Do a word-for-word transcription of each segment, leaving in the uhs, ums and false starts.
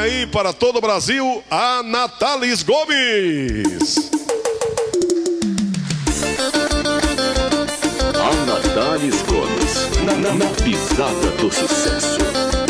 aí para todo o Brasil, a Natales Gomes. A Natales Gomes, na, na, na pisada do sucesso.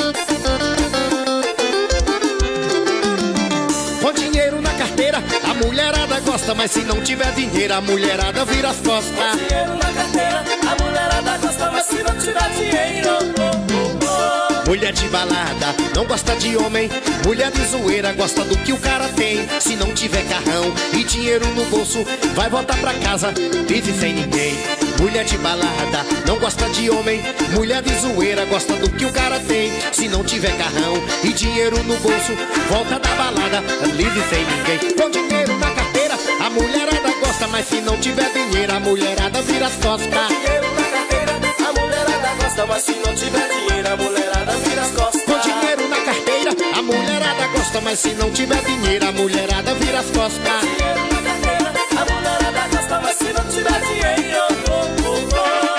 Com dinheiro na carteira, a mulherada gosta, mas se não tiver dinheiro, a mulherada vira as costas. Com dinheiro na carteira, a mulherada gosta, mas se não tiver dinheiro, oh, oh, oh. Mulher de balada não gosta de homem, mulher de zoeira gosta do que o cara tem. Se não tiver carrão e dinheiro no bolso, vai voltar pra casa, vive sem ninguém. Mulher de balada não gosta de homem, mulher de zoeira gosta do que o cara tem. Se não tiver carrão e dinheiro no bolso, volta da balada, livre sem ninguém. Com dinheiro na carteira, a mulherada gosta, mas se não tiver dinheiro, a mulherada vira as costas. Com dinheiro na carteira, a mulherada gosta, mas se não tiver dinheiro, a mulherada vira as costas. Com dinheiro na carteira, a mulherada gosta, mas se não tiver dinheiro, a mulherada vira as costas. Com dinheiro na carteira, a mulherada gosta, mas se não tiver dinheiro, oh, oh,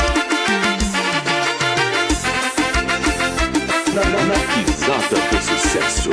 oh. Na, na, na pisada do sucesso.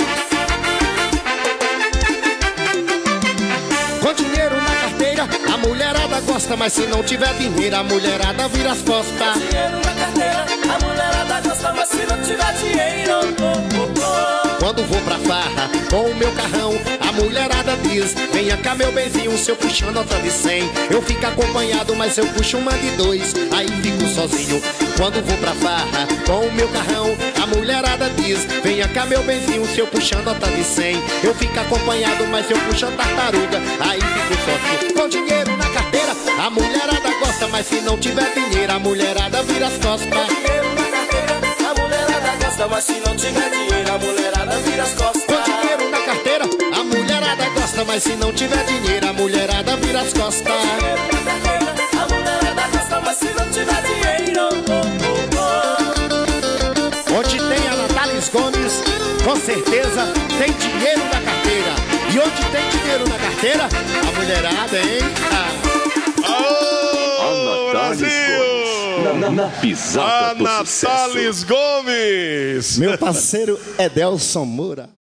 Com dinheiro na carteira, a mulherada gosta, mas se não tiver dinheiro, a mulherada vira as costas. Dinheiro na carteira, a mulherada gosta, mas se não tiver dinheiro, oh, oh, oh. Quando vou pra farra com o meu carrão, a mulherada diz: venha cá meu benzinho, se eu puxar nota de cem, eu fico acompanhado, mas se eu puxo uma de dois, aí fico sozinho. Quando vou pra farra com o meu carrão, a mulherada diz: venha cá meu benzinho, se eu puxar nota de cem, eu fico acompanhado, mas se eu puxar tartaruga, aí fico sozinho. Com dinheiro na carteira, a mulherada gosta, mas se não tiver dinheiro, a mulherada vira as costas. Dinheiro na carteira, a mulherada gosta, mas se não tiver dinheiro, a mulherada vira as costas. Com dinheiro na carteira, a mulherada gosta, mas se não tiver dinheiro, a mulherada vira as costas. Dinheiro na carteira, a mulherada gosta, mas se não tiver dinheiro, oh, oh, oh. Onde tem a Natales Gomes, com certeza tem dinheiro na carteira. E onde tem dinheiro na carteira, a mulherada, hein? Ah. Alô, A Natales Brasil! Gomes, na, na, na pisada A do sucesso. Natales Gomes! Meu parceiro Edelson Moura.